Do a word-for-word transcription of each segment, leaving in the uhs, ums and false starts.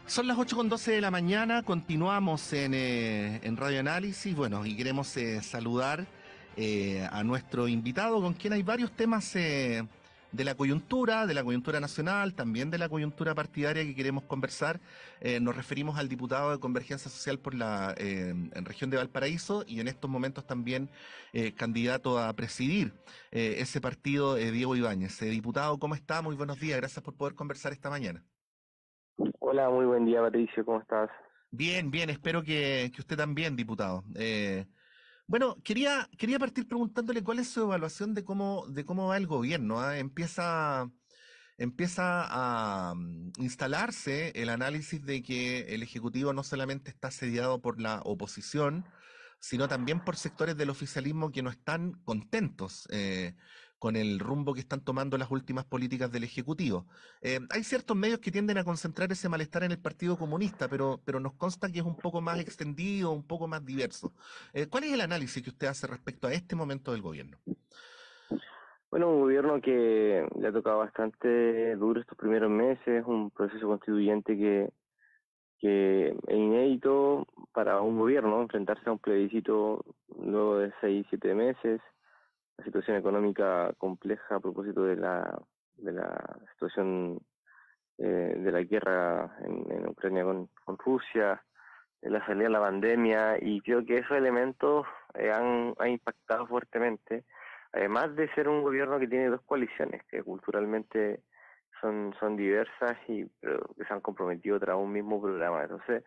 Son las ocho con doce de la mañana, continuamos en, eh, en Radio Análisis, bueno, y queremos eh, saludar eh, a nuestro invitado, con quien hay varios temas eh, de la coyuntura, de la coyuntura nacional, también de la coyuntura partidaria que queremos conversar. Eh, nos referimos al diputado de Convergencia Social por la eh, en región de Valparaíso y en estos momentos también eh, candidato a presidir eh, ese partido, eh, Diego Ibáñez. Eh, diputado, ¿cómo está? Muy buenos días, gracias por poder conversar esta mañana. Hola, muy buen día, Patricio, ¿cómo estás? Bien, bien, espero que, que usted también, diputado. Eh, bueno, quería, quería partir preguntándole cuál es su evaluación de cómo, de cómo va el gobierno. ¿Ah? Empieza, empieza a mm, instalarse el análisis de que el Ejecutivo no solamente está asediado por la oposición, sino también por sectores del oficialismo que no están contentos eh, con el rumbo que están tomando las últimas políticas del Ejecutivo. Eh, hay ciertos medios que tienden a concentrar ese malestar en el Partido Comunista, pero, pero nos consta que es un poco más extendido, un poco más diverso. Eh, ¿cuál es el análisis que usted hace respecto a este momento del gobierno? Bueno, un gobierno que le ha tocado bastante duro estos primeros meses, un proceso constituyente que, que es inédito para un gobierno, enfrentarse a un plebiscito luego de seis, siete meses, la situación económica compleja a propósito de la, de la situación eh, de la guerra en, en Ucrania con, con Rusia, de la salida de la pandemia, y creo que esos elementos eh, han, han impactado fuertemente, además de ser un gobierno que tiene dos coaliciones que culturalmente son, son diversas y pero que se han comprometido tras un mismo programa. Entonces,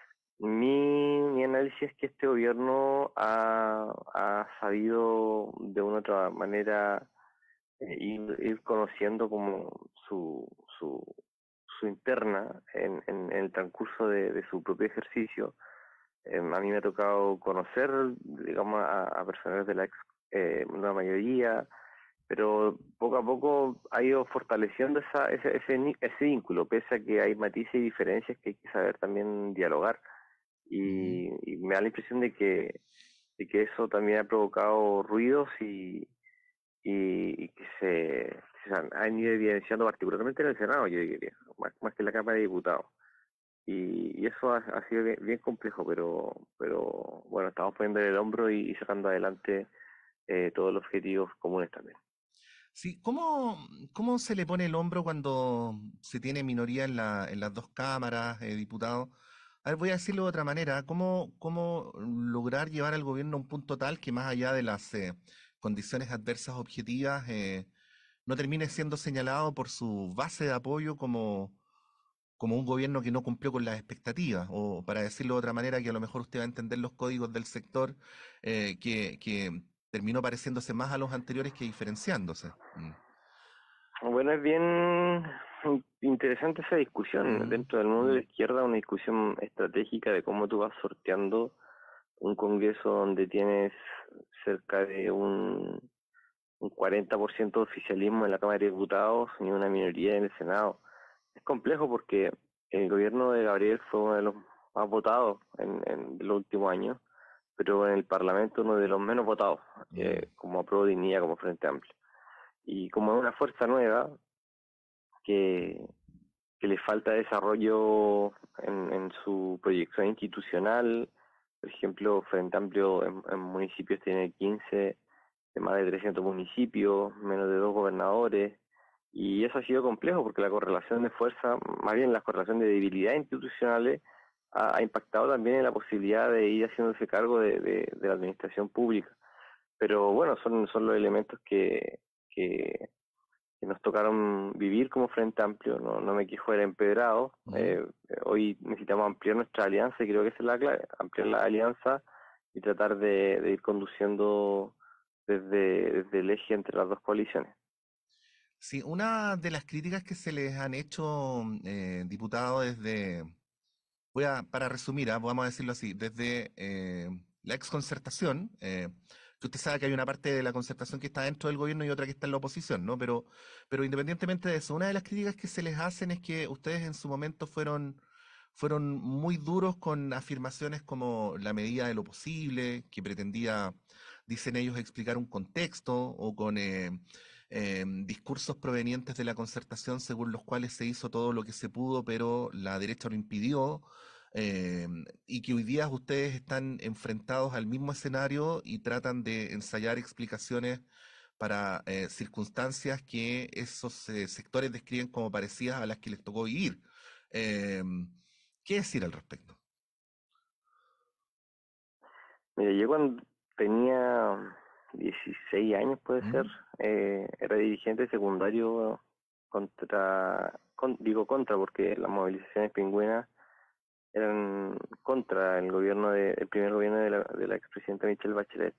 mi, mi análisis es que este gobierno ha, ha sabido de una u otra manera eh, ir, ir conociendo como su, su, su interna en, en, en el transcurso de, de su propio ejercicio. Eh, a mí me ha tocado conocer, digamos, a, a personas de la ex, eh, una mayoría, pero poco a poco ha ido fortaleciendo esa, ese, ese, ni- ese vínculo, pese a que hay matices y diferencias que hay que saber también dialogar. Mm. Y, y me da la impresión de que, de que eso también ha provocado ruidos y, y, y que se, se han, han ido evidenciando particularmente en el Senado, yo diría, más, más que en la Cámara de Diputados. Y, y eso ha, ha sido bien, bien complejo, pero pero bueno, estamos poniendo el hombro y, y sacando adelante eh, todos los objetivos comunes también. Sí, ¿cómo, cómo se le pone el hombro cuando se tiene minoría en la, en las dos cámaras, eh, diputado? A ver, voy a decirlo de otra manera. ¿Cómo, cómo lograr llevar al gobierno a un punto tal que más allá de las eh, condiciones adversas objetivas, eh, no termine siendo señalado por su base de apoyo como, como un gobierno que no cumplió con las expectativas? O para decirlo de otra manera, que a lo mejor usted va a entender los códigos del sector, eh, que, que terminó pareciéndose más a los anteriores que diferenciándose. Mm. Bueno, es bien interesante esa discusión Mm, dentro del mundo de la mm, izquierda, una discusión estratégica de cómo tú vas sorteando un Congreso donde tienes cerca de un, un cuarenta por ciento de oficialismo en la Cámara de Diputados y una minoría en el Senado. Es complejo porque el gobierno de Gabriel fue uno de los más votados en, en los últimos años, pero en el Parlamento uno de los menos votados, mm. eh, como Apruebo Dignidad, como Frente Amplio. Y como es una fuerza nueva que, que le falta desarrollo en, en su proyección institucional, por ejemplo, Frente Amplio en, en municipios tiene quince de más de trescientos municipios, menos de dos gobernadores, y eso ha sido complejo porque la correlación de fuerza, más bien la correlación de debilidades institucionales, ha, ha impactado también en la posibilidad de ir haciéndose cargo de, de, de la administración pública. Pero bueno, son, son los elementos que, que, que nos tocaron vivir como Frente Amplio, no, no me quejo del empedrado. Mm. Eh, hoy necesitamos ampliar nuestra alianza y creo que esa es la clave, ampliar la alianza y tratar de, de ir conduciendo desde, desde el eje entre las dos coaliciones. Sí, una de las críticas que se les han hecho, eh, diputado, desde, voy a, para resumir, ah, vamos a decirlo así, desde eh, la exconcertación, eh, que usted sabe que hay una parte de la concertación que está dentro del gobierno y otra que está en la oposición, ¿no? Pero, pero independientemente de eso, una de las críticas que se les hacen es que ustedes en su momento fueron, fueron muy duros con afirmaciones como la medida de lo posible, que pretendía, dicen ellos, explicar un contexto, o con... eh, eh, discursos provenientes de la concertación según los cuales se hizo todo lo que se pudo, pero la derecha lo impidió, eh, y que hoy día ustedes están enfrentados al mismo escenario y tratan de ensayar explicaciones para eh, circunstancias que esos eh, sectores describen como parecidas a las que les tocó vivir. Eh, ¿Qué decir al respecto? Mira, yo cuando tenía dieciséis años, puede ser, ¿Mm? eh, era dirigente secundario contra, con- digo contra, porque las movilizaciones pingüinas eran contra el gobierno de, el primer gobierno de la, de la expresidenta Michelle Bachelet.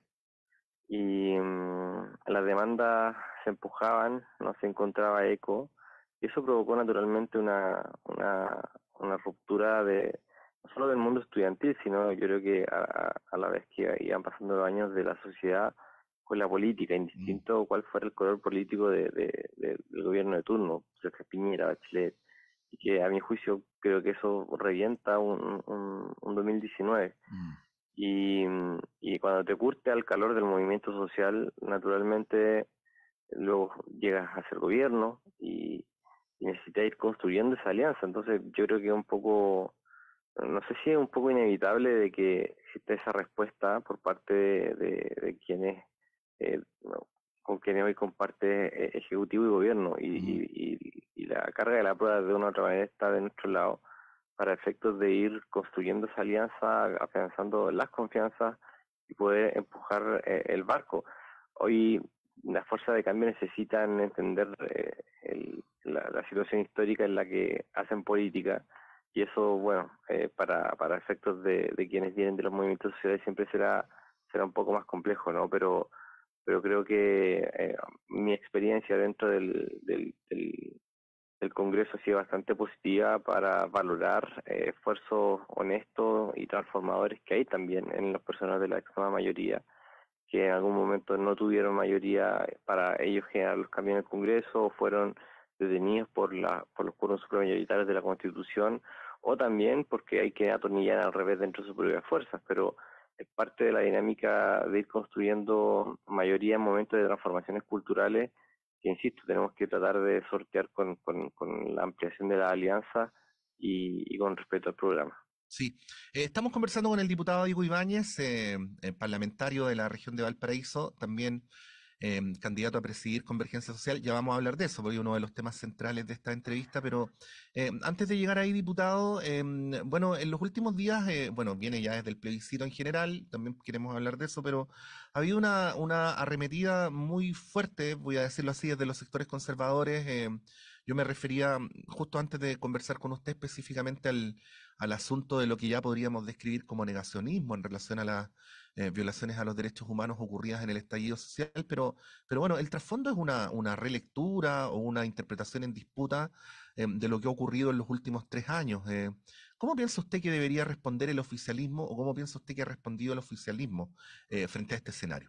Y mm, las demandas se empujaban, no se encontraba eco, y eso provocó naturalmente una, una, una ruptura de no solo del mundo estudiantil, sino yo creo que a, a- a la vez que iban pasando los años de la sociedad con la política, Mm. indistinto cuál fuera el color político de, de- de- del gobierno de turno, Sergio Piñera, Bachelet, y que a mi juicio creo que eso revienta un, un, un dos mil diecinueve. Mm. Y, y cuando te curte al calor del movimiento social, naturalmente luego llegas a ser gobierno y, y necesitas ir construyendo esa alianza. Entonces yo creo que es un poco, no sé si es un poco inevitable de que exista esa respuesta por parte de, de, de quienes, eh, no, con quienes hoy comparte eh, Ejecutivo y Gobierno. Y, Mm. y, y, y la carga de la prueba de una u otra manera está de nuestro lado para efectos de ir construyendo esa alianza, afianzando las confianzas y poder empujar eh, el barco. Hoy las fuerzas de cambio necesitan entender eh, el, la, la situación histórica en la que hacen política y eso, bueno, eh, para, para efectos de, de quienes vienen de los movimientos sociales siempre será será un poco más complejo, ¿no? Pero pero creo que eh, mi experiencia dentro del, del, del el Congreso ha sido bastante positiva para valorar eh, esfuerzos honestos y transformadores que hay también en las personas de la extrema mayoría, que en algún momento no tuvieron mayoría para ellos generar los cambios en el Congreso o fueron detenidos por, la, por los cuerpos supramayoritarios de la Constitución o también porque hay que atornillar al revés dentro de sus propias fuerzas, pero es parte de la dinámica de ir construyendo mayoría en momentos de transformaciones culturales que, insisto, tenemos que tratar de sortear con, con, con la ampliación de la alianza y, y con respeto al programa. Sí, Eh, estamos conversando con el diputado Diego Ibáñez, eh, eh, parlamentario de la región de Valparaíso, también eh, candidato a presidir Convergencia Social. Ya vamos a hablar de eso, porque es uno de los temas centrales de esta entrevista, pero eh, antes de llegar ahí, diputado, eh, bueno, en los últimos días, eh, bueno, viene ya desde el plebiscito en general, también queremos hablar de eso, pero ha habido una, una arremetida muy fuerte, voy a decirlo así, desde los sectores conservadores. Eh, yo me refería, justo antes de conversar con usted específicamente al al asunto de lo que ya podríamos describir como negacionismo en relación a las eh, violaciones a los derechos humanos ocurridas en el estallido social, pero, pero bueno, el trasfondo es una, una relectura o una interpretación en disputa eh, de lo que ha ocurrido en los últimos tres años. Eh, ¿Cómo piensa usted que debería responder el oficialismo o cómo piensa usted que ha respondido el oficialismo eh, frente a este escenario?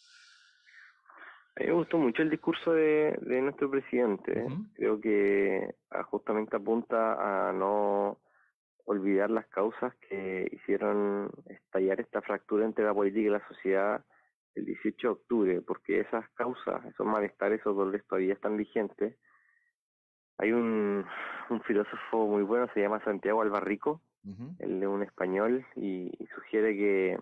A mí me gustó mucho el discurso de, de nuestro presidente. Ujú. Creo que ah, justamente apunta a no olvidar las causas que hicieron estallar esta fractura entre la política y la sociedad el dieciocho de octubre, porque esas causas, esos malestares, esos dolores todavía están vigentes. Hay un, un filósofo muy bueno, se llama Santiago Albarrico, Ujú. él es un español y, y sugiere que,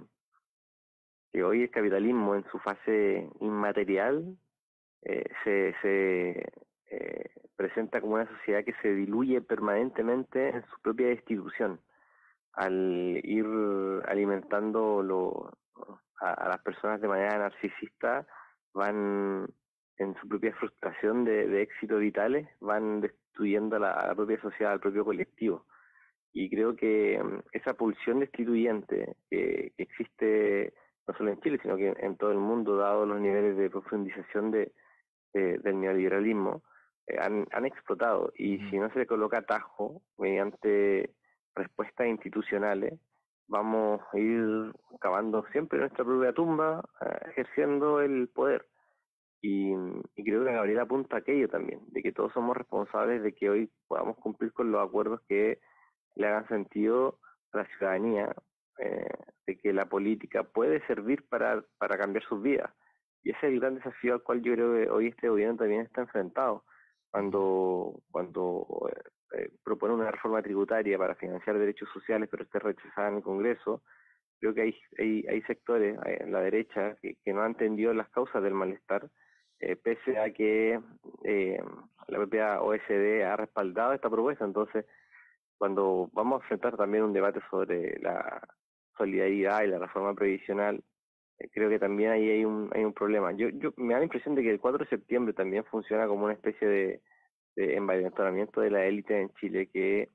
que hoy el capitalismo en su fase inmaterial eh, se, se eh, presenta como una sociedad que se diluye permanentemente en su propia destitución, al ir alimentando lo, a, a las personas de manera narcisista, van en su propia frustración de, de éxitos vitales, van destruyendo a la, a la propia sociedad, al propio colectivo. Y creo que mm, esa pulsión destituyente que, que existe no solo en Chile, sino que en, en todo el mundo, dado los niveles de profundización de, de- del neoliberalismo, eh, han, han explotado. Y Ujú. si no se le coloca atajo mediante respuestas institucionales, vamos a ir cavando siempre nuestra propia tumba, eh, ejerciendo el poder. Y, y creo que Gabriel apunta a aquello también, de que todos somos responsables de que hoy podamos cumplir con los acuerdos que le hagan sentido a la ciudadanía, eh, de que la política puede servir para, para cambiar sus vidas. y ese es el gran desafío al cual yo creo que hoy este gobierno también está enfrentado. Cuando, cuando eh, eh, propone una reforma tributaria para financiar derechos sociales, pero esté rechazada en el Congreso, creo que hay, hay, hay sectores eh, en la derecha que, que no han entendido las causas del malestar, eh, pese a que eh, la propia O E C D ha respaldado esta propuesta. Entonces, cuando vamos a enfrentar también un debate sobre la solidaridad y la reforma previsional, eh, creo que también ahí hay un, hay un problema. Yo, yo me da la impresión de que el cuatro de septiembre también funciona como una especie de, de envalentonamiento de la élite en Chile que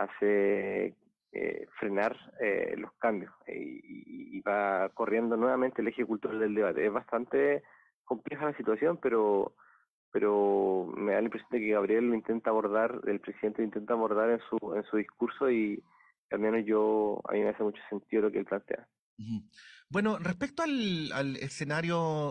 hace eh, frenar eh, los cambios eh, y, y va corriendo nuevamente el eje cultural del debate. Es bastante compleja la situación, pero pero me da la impresión de que Gabriel lo intenta abordar, el presidente lo intenta abordar en su en su discurso y al menos yo, a mí me hace mucho sentido lo que él plantea. Ujú. Bueno, respecto al, al escenario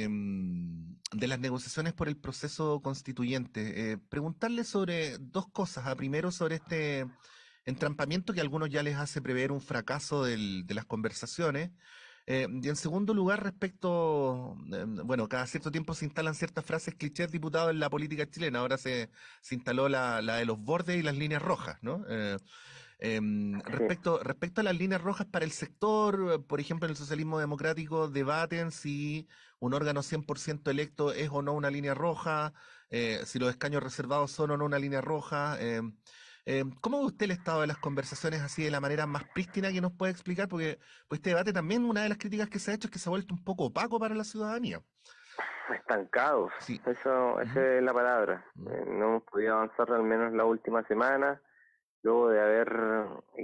em, de las negociaciones por el proceso constituyente, eh, preguntarle sobre dos cosas. Ah, primero, sobre este entrampamiento que a algunos ya les hace prever un fracaso del- de las conversaciones. Eh, y en segundo lugar, respecto, em, bueno, cada cierto tiempo se instalan ciertas frases clichés, diputados, en la política chilena. Ahora se, se instaló la, la de los bordes y las líneas rojas, ¿no? Eh, Em, Sí, respecto, respecto a las líneas rojas para el sector, eh, por ejemplo, en el socialismo democrático debaten si un órgano cien por ciento electo es o no una línea roja, eh, si los escaños reservados son o no una línea roja. Em, em, ¿cómo ve usted el estado de las conversaciones así de la manera más prístina que nos puede explicar? Porque pues, este debate también, una de las críticas que se ha hecho es que se ha vuelto un poco opaco para la ciudadanía. estancados, Sí. eso, Ujú, esa es la palabra. ujú, Eh, no hemos podido avanzar al menos la última semana, luego de haber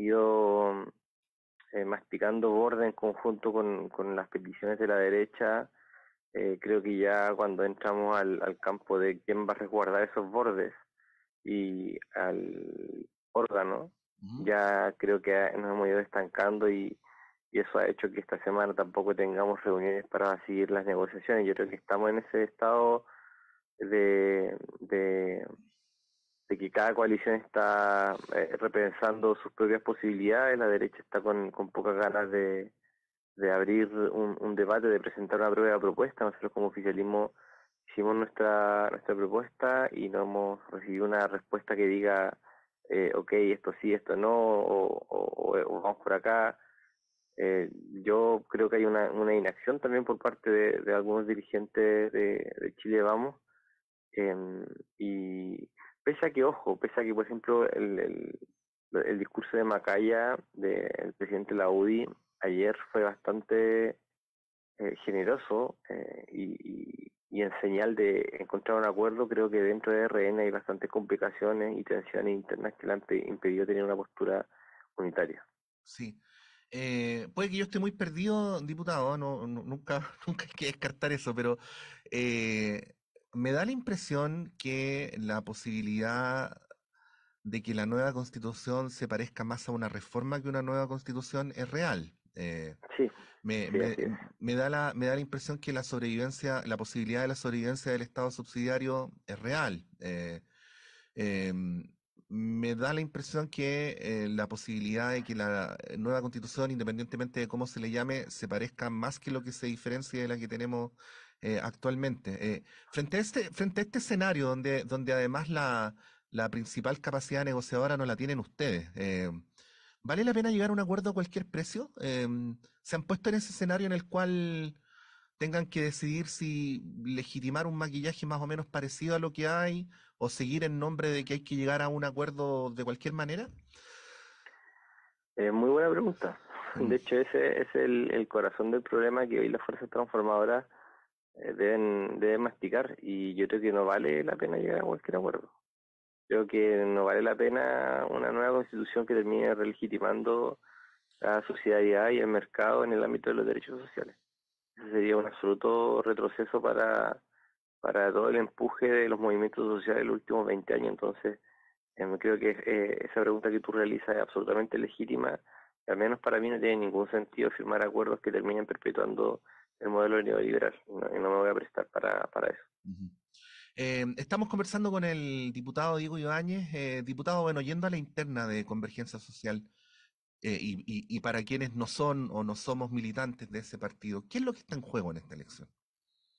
ido eh, masticando borde en conjunto con, con las peticiones de la derecha. Eh, creo que ya cuando entramos al, al campo de quién va a resguardar esos bordes y al órgano, ujú. ya creo que nos hemos ido estancando y, y eso ha hecho que esta semana tampoco tengamos reuniones para seguir las negociaciones. Yo creo que estamos en ese estado de, de, de que cada coalición está eh, repensando sus propias posibilidades, la derecha está con, con pocas ganas de, de abrir un, un debate, de presentar una prueba de propuesta. Nosotros como oficialismo hicimos nuestra nuestra propuesta y no hemos recibido una respuesta que diga, eh, ok, esto sí, esto no, o, o, o vamos por acá. Eh, yo creo que hay una, una inacción también por parte de, de algunos dirigentes de, de Chile Vamos. Eh, y pese a que, ojo, pese a que, por ejemplo, el, el, el discurso de Macaya, del presidente de la U D I, ayer fue bastante eh, generoso eh, y, y, y en señal de encontrar un acuerdo, creo que dentro de R N hay bastantes complicaciones y tensiones internas que le han pe- impedido tener una postura unitaria. Sí. Eh, puede que yo esté muy perdido, diputado, no, no- nunca, nunca hay que descartar eso, pero eh, me da la impresión que la posibilidad de que la nueva constitución se parezca más a una reforma que una nueva constitución es real. Eh, Sí, me, sí, me- así es. me da la, me da la impresión que la sobrevivencia, la posibilidad de la sobrevivencia del Estado subsidiario es real. Eh, Em, me da la impresión que eh, la posibilidad de que la eh, nueva constitución, independientemente de cómo se le llame, se parezca más que lo que se diferencia de la que tenemos eh, actualmente. Eh, frente a este, frente a este escenario donde, donde además la, la principal capacidad negociadora no la tienen ustedes, eh, ¿vale la pena llegar a un acuerdo a cualquier precio? Em, ¿se han puesto en ese escenario en el cual tengan que decidir si legitimar un maquillaje más o menos parecido a lo que hay o seguir en nombre de que hay que llegar a un acuerdo de cualquier manera? Eh, muy buena pregunta. Mm, De hecho, ese es el, el corazón del problema que hoy las fuerzas transformadoras eh, deben, deben masticar y yo creo que no vale la pena llegar a cualquier acuerdo. Creo que no vale la pena una nueva constitución que termine relegitimando la sociedad y el mercado en el ámbito de los derechos sociales. Ese sería un absoluto retroceso para, para todo el empuje de los movimientos sociales de los últimos veinte años. Entonces, eh, creo que eh, esa pregunta que tú realizas es absolutamente legítima. Al menos para mí no tiene ningún sentido firmar acuerdos que terminen perpetuando el modelo neoliberal. No, y no me voy a prestar para, para eso. ujú. Eh, estamos conversando con el diputado Diego Ibáñez. Eh, diputado, bueno, yendo a la interna de Convergencia Social, eh, y, y- y para quienes no son o no somos militantes de ese partido, ¿qué es lo que está en juego en esta elección?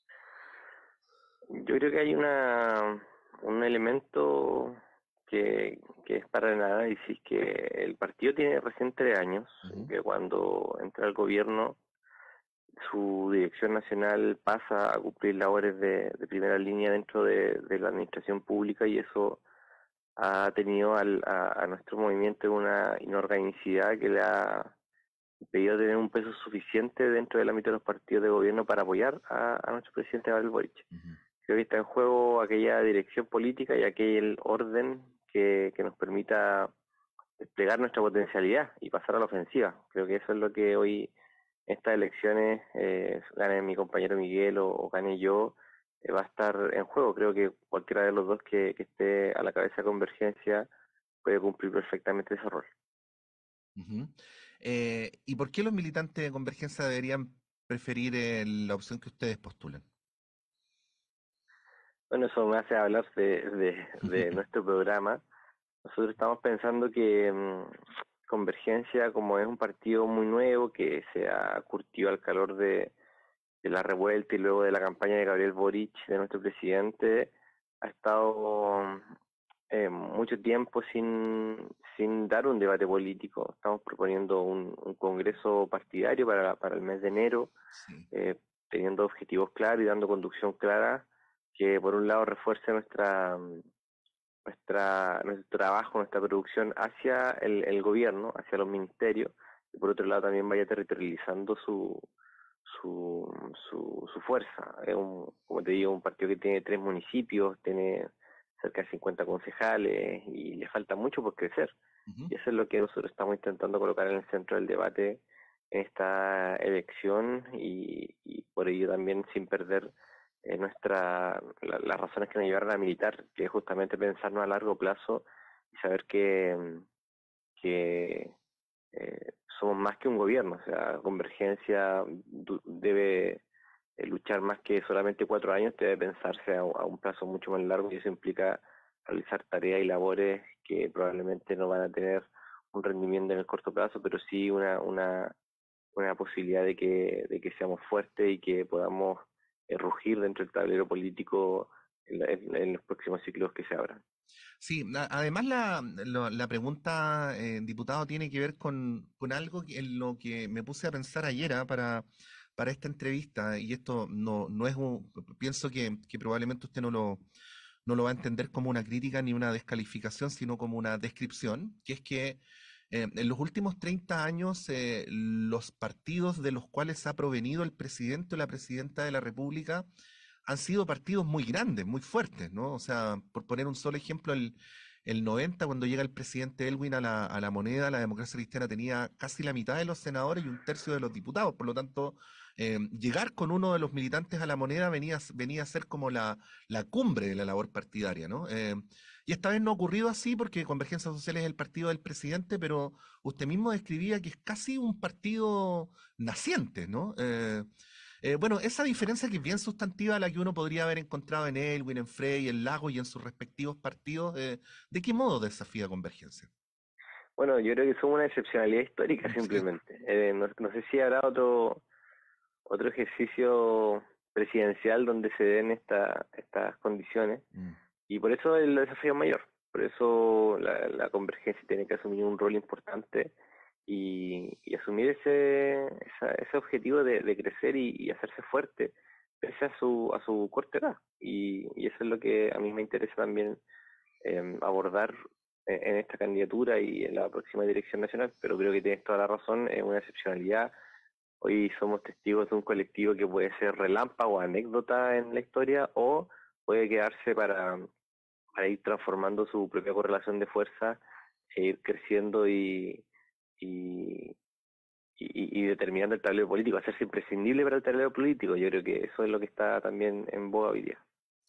Yo creo que hay una un elemento que, que es para el análisis, que el partido tiene recién tres años, Ujú, que cuando entra al gobierno su dirección nacional pasa a cumplir labores de, de primera línea dentro de, de la administración pública y eso ha tenido al, a, a nuestro movimiento una inorganicidad que le ha impedido tener un peso suficiente dentro del ámbito de los partidos de gobierno para apoyar a, a nuestro presidente Gabriel Boric. ujú, Creo que está en juego aquella dirección política y aquel orden que, que nos permita desplegar nuestra potencialidad y pasar a la ofensiva. Creo que eso es lo que hoy estas elecciones, eh, gane mi compañero Miguel o, o gane yo, eh, va a estar en juego. Creo que cualquiera de los dos que, que esté a la cabeza de Convergencia puede cumplir perfectamente ese rol. ujú. Eh, ¿y por qué los militantes de Convergencia deberían preferir eh, la opción que ustedes postulan? Bueno, eso me hace hablar de, de, de nuestro programa. Nosotros estamos pensando que mmm, Convergencia, como es un partido muy nuevo, que se ha curtido al calor de, de la revuelta y luego de la campaña de Gabriel Boric, de nuestro presidente, ha estado eh, mucho tiempo sin, sin dar un debate político. Estamos proponiendo un, un congreso partidario para, para el mes de enero, Sí. eh, teniendo objetivos claros y dando conducción clara que por un lado refuerce nuestra nuestra nuestro trabajo, nuestra producción hacia el, el gobierno, hacia los ministerios, y por otro lado también vaya territorializando su su, su, su fuerza. Es un, como te digo, un partido que tiene tres municipios, tiene cerca de cincuenta concejales y le falta mucho por crecer. Ujú. Y eso es lo que nosotros estamos intentando colocar en el centro del debate en esta elección y, y por ello también sin perder eh, nuestra la, las razones que nos llevaron a militar, que es justamente pensarnos a largo plazo y saber que, que eh, somos más que un gobierno, o sea, Convergencia debe eh, luchar más que solamente cuatro años, debe pensarse a, a, un plazo mucho más largo y eso implica realizar tareas y labores que probablemente no van a tener un rendimiento en el corto plazo, pero sí una, una, una posibilidad de que, de que seamos fuertes y que podamos eh, rugir dentro del tablero político en, la, en, en los próximos ciclos que se abran. Sí, a- además la, lo- la pregunta, eh, diputado, tiene que ver con, con algo que- en lo que me puse a pensar ayer, ah, para, para esta entrevista, y esto no, no es un, pienso que, que probablemente usted no lo, no lo va a entender como una crítica ni una descalificación, sino como una descripción, que es que eh, en los últimos treinta años eh, los partidos de los cuales ha provenido el presidente o la presidenta de la República han sido partidos muy grandes, muy fuertes, ¿no? O sea, por poner un solo ejemplo, el, el noventa, cuando llega el presidente Elwin a la, a la moneda, la democracia cristiana tenía casi la mitad de los senadores y un tercio de los diputados. Por lo tanto, eh, llegar con uno de los militantes a la moneda venía, venía a ser como la, la cumbre de la labor partidaria, ¿no? Eh, y esta vez no ha ocurrido así porque Convergencia Social es el partido del presidente, pero usted mismo describía que es casi un partido naciente, ¿no? Eh, eh, bueno, esa diferencia que es bien sustantiva a la que uno podría haber encontrado en Elwin, en Frey, en Lago y en sus respectivos partidos, eh, ¿de qué modo desafía Convergencia? Bueno, yo creo que somos una excepcionalidad histórica Sí. simplemente. Eh, no, no sé si habrá otro otro ejercicio presidencial donde se den esta, estas condiciones Mm. y por eso el desafío es mayor. Por eso la, la convergencia tiene que asumir un rol importante y, y asumir ese, esa, ese objetivo de, de crecer y, y hacerse fuerte pese a su, a su corta edad. Y, y eso es lo que a mí me interesa también eh, abordar en, en esta candidatura y en la próxima dirección nacional, pero creo que tienes toda la razón, es una excepcionalidad. Hoy somos testigos de un colectivo que puede ser relámpago, anécdota en la historia, o puede quedarse para, para ir transformando su propia correlación de fuerza, e ir creciendo y, y, y, y determinando el tablero político, hacerse imprescindible para el tablero político. Yo creo que eso es lo que está también en boga hoy día.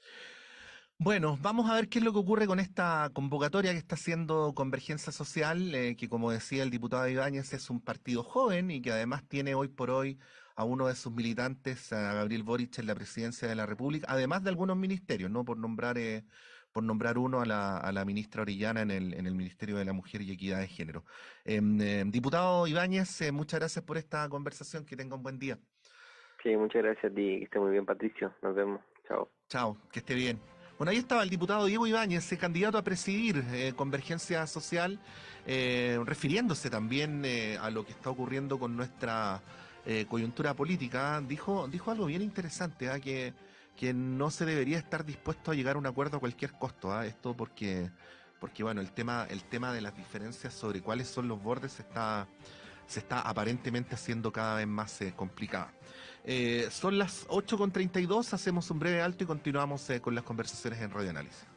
Bueno, vamos a ver qué es lo que ocurre con esta convocatoria que está haciendo Convergencia Social, eh, que como decía el diputado Ibáñez es un partido joven y que además tiene hoy por hoy a uno de sus militantes, a Gabriel Boric, en la presidencia de la República, además de algunos ministerios, ¿no? Por nombrar, eh, por nombrar uno a la, a la ministra Orellana en el, en el Ministerio de la Mujer y Equidad de Género. Em, eh, diputado Ibáñez, eh, muchas gracias por esta conversación, que tenga un buen día. Sí, muchas gracias a ti, que esté muy bien, Patricio. Nos vemos. Chao. Chao, que esté bien. Bueno, ahí estaba el diputado Diego Ibáñez, eh, candidato a presidir eh, Convergencia Social, eh, refiriéndose también eh, a lo que está ocurriendo con nuestra eh, coyuntura política. Dijo, dijo algo bien interesante, ¿ah? que, que no se debería estar dispuesto a llegar a un acuerdo a cualquier costo. ¿Ah? Esto porque, porque bueno, el tema, el tema de las diferencias sobre cuáles son los bordes está, se está aparentemente haciendo cada vez más eh, complicada. Eh, son las ocho con treinta y dos, hacemos un breve alto y continuamos eh, con las conversaciones en Radio Análisis.